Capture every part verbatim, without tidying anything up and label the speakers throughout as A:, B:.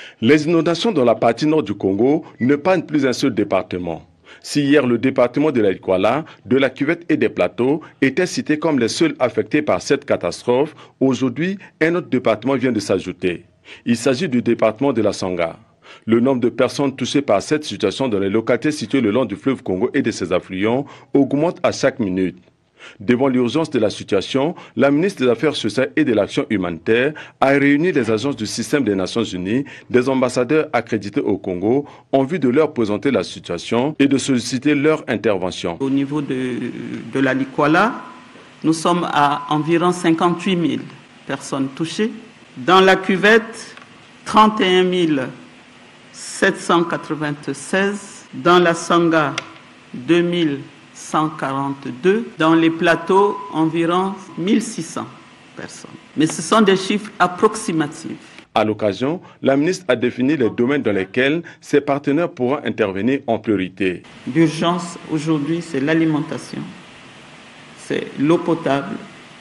A: Les inondations dans la partie nord du Congo ne prennent plus un seul département. Si hier le département de la Likwala, de la Cuvette et des Plateaux était cité comme les seuls affectés par cette catastrophe, aujourd'hui un autre département vient de s'ajouter. Il s'agit du département de la Sangha. Le nombre de personnes touchées par cette situation dans les localités situées le long du fleuve Congo et de ses affluents augmente à chaque minute. Devant l'urgence de la situation, la ministre des Affaires sociales et de l'Action humanitaire a réuni les agences du système des Nations Unies, des ambassadeurs accrédités au Congo, en vue de leur présenter la situation et de solliciter leur intervention.
B: Au niveau de, de la Likwala, nous sommes à environ cinquante-huit mille personnes touchées. Dans la Cuvette, trente et un mille sept cent quatre-vingt-seize. Dans la Sangha, deux mille cent quarante-deux. Dans les Plateaux, environ mille six cents personnes. Mais ce sont des chiffres approximatifs.
A: À l'occasion, la ministre a défini les domaines dans lesquels ses partenaires pourront intervenir en priorité.
B: L'urgence aujourd'hui, c'est l'alimentation, c'est l'eau potable,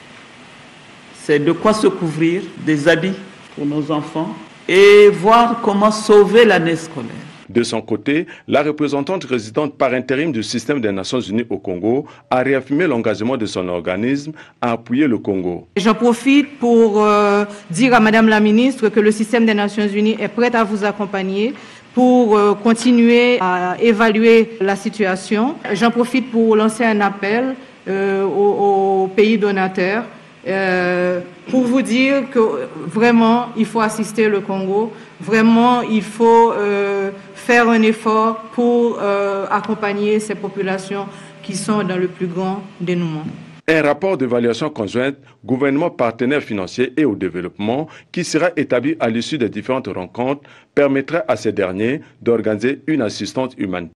B: c'est de quoi se couvrir, des habits pour nos enfants et voir comment sauver l'année scolaire.
A: De son côté, la représentante résidente par intérim du système des Nations Unies au Congo a réaffirmé l'engagement de son organisme à appuyer le Congo.
C: J'en profite pour euh, dire à Madame la ministre que le système des Nations Unies est prêt à vous accompagner pour euh, continuer à évaluer la situation. J'en profite pour lancer un appel euh, aux, aux pays donateurs Euh, pour vous dire que vraiment il faut assister le Congo, vraiment il faut euh, faire un effort pour euh, accompagner ces populations qui sont dans le plus grand dénouement.
A: Un rapport d'évaluation conjointe, gouvernement partenaire financier et au développement, qui sera établi à l'issue des différentes rencontres, permettra à ces derniers d'organiser une assistance humanitaire.